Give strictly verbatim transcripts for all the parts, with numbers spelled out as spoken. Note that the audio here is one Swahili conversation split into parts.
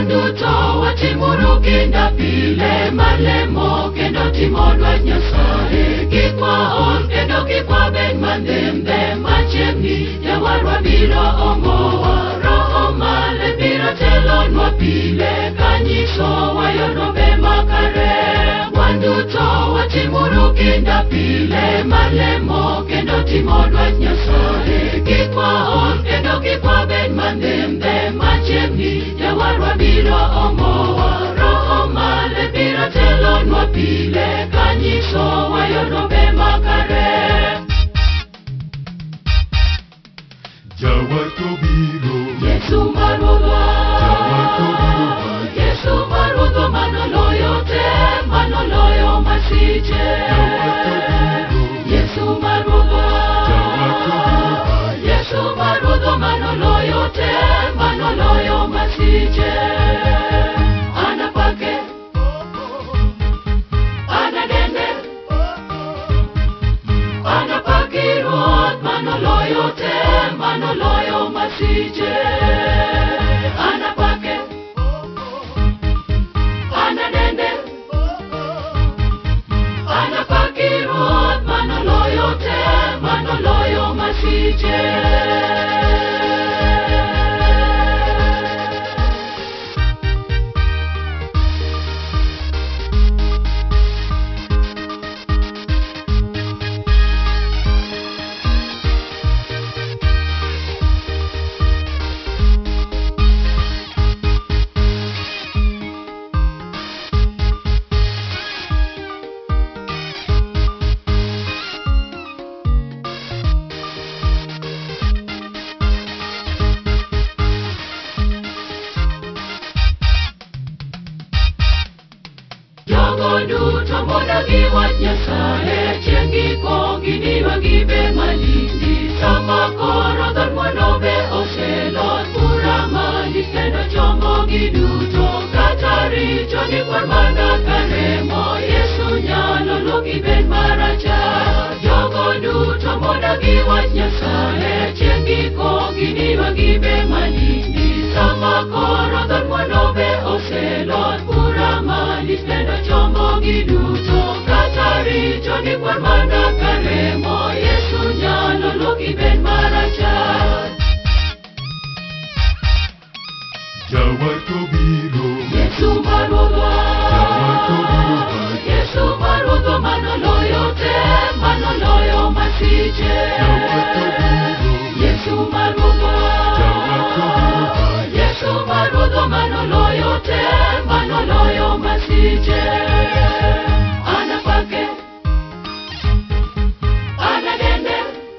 Wanduto watimuru kinda pile malemo kendo timo dwach Nyasaye. Kik waol kendo kik wabed mandembe machiegni Jawarwa biro omowa. Roho Maler biro telonwa pile kanyiso wayono be makare. Wanduto watimuru kinda pile malemo kendo timo dwach Nyasaye. Kik waol kendo kik wabed mandembe machiegni Jawarwa biro omowa. Roho Maler biro telonwa pile kanyiso wayono be makare. Jawar to biro, Yesu marudwa, Jawar to biro bang. Yesu marudwa manoloyo te, manoloyo masiche. Jawar to biro, Yesu marudwa, Jawar to biro bang. Yesu marudwa manoloyo te, manoloyo masiche. Anapake, anadende, anapaki ruot manoloyo te, manoloyo masiche. Anapake, anadende, anapaki ruot manoloyo te, manoloyo masiche. Jogo duto modagi wach Nyasaye, chieng' giko giniwa gibe malindi. Sama koro dhod mondo be oselot, pura malich kendo chomo giduto. Kata richo gi kwar mana karemo, Yesu nyalo loki ben marachar. Jogo duto modagi wach Nyasaye, chieng' giko giniwa gibe malindi. Sama koro dhod mondo be oselot, pura malich kendo chomo giduto. Kata richo gi kwar mana karemo, Yesu nyalo loki ben marachar. Jawar to biro, Yesu marudwa, Jawar to biro bang. Yesu marudwa manoloyo te, manoloyo masiche. Jawar to biro, Yesu marudwa, Jawar to biro bang. Yesu marudwa manoloyo te, manoloyo masiche. Anapake, anadende,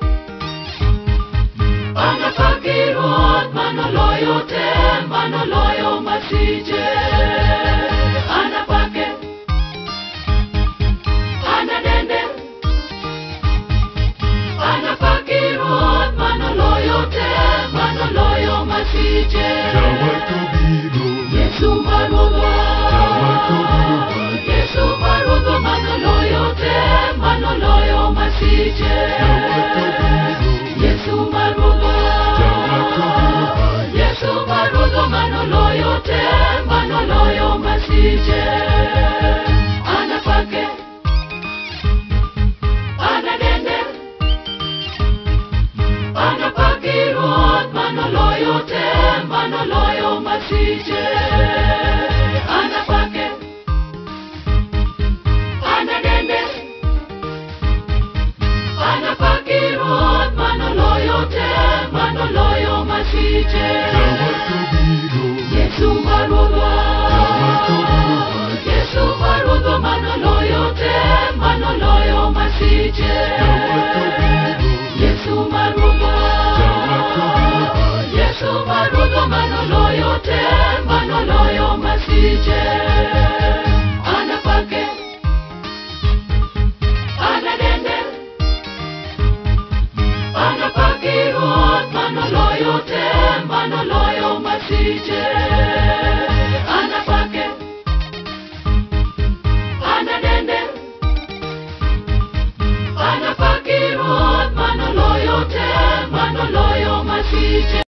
anapaki ruot manoloyo te, manoloyo masiche. Anapake, anadende, anapaki ruot manoloyo te, manoloyo masiche. Jawar to biro, Yesu marudwa, Jawar to biro bang. Yesu marudwa manoloyo te, manoloyo masiche. Jawar to biro, Yesu marudwa, Jawar to biro bang. Yesu marudwa manoloyo te, manoloyo masiche. Anapake, anadende, anapaki ruot manoloyo te, manoloyo masiche. Anapake, anadende, anapaki ruot manoloyo te, manoloyo masiche. Jawar to biro, Yesu marudwa, Jawar to biro bang. Yesu marudwa manoloyo te, manoloyo masiche. Jawar to biro, Yesu marudwa, Jawar to biro bang. Yesu marudwa manoloyo te, manoloyo masiche. Anapake, anadende, anapaki ruot manoloyo te, manoloyo masiche. Anapake, anadende, anapaki ruot manoloyo te, manoloyo masiche.